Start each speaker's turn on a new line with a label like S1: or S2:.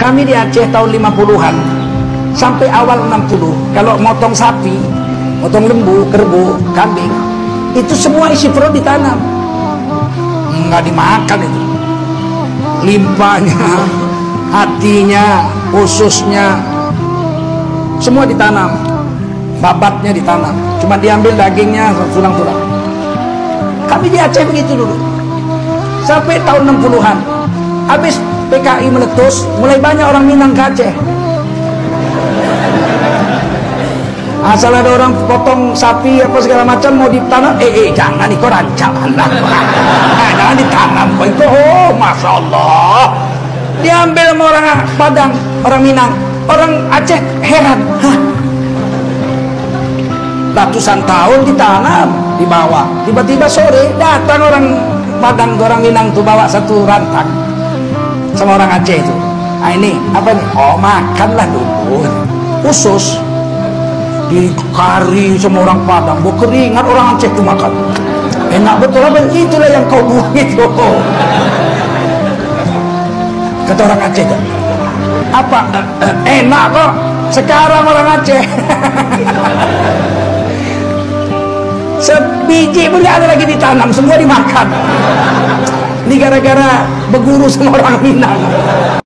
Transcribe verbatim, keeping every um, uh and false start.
S1: Kami di Aceh tahun lima puluhan sampai awal enam puluh, kalau motong sapi, motong lembu, kerbau, kambing, itu semua isi perut ditanam. Nggak dimakan itu. Limpahnya, hatinya, ususnya, semua ditanam. Babatnya ditanam. Cuma diambil dagingnya, tulang-tulang. Kami di Aceh begitu dulu. Sampai tahun enam puluhan. Habis P K I meletus, mulai banyak orang Minang ke Aceh. Asal ada orang potong sapi apa segala macam mau ditanam, eh, eh jangan nih, kau rancangan lah. Nah, jangan ditanam kok itu. Oh, masya Allah. Diambil sama orang Padang, orang Minang, orang Aceh heran. Hah? Ratusan tahun ditanam di bawah, tiba-tiba sore datang orang Padang, orang Minang tuh bawa satu rantang sama orang Aceh itu. Nah ini apa nih? Oh, makanlah dulu. Usus dikari sama orang Padang, bu keringat orang Aceh tuh makan. Enak betul apa? Itulah yang kau buang itu. Kata orang Aceh kan, apa? Enak kok. Sekarang orang Aceh sebiji pun gak ada lagi ditanam, semua dimakan. Ini gara-gara berguru sama orang Minang.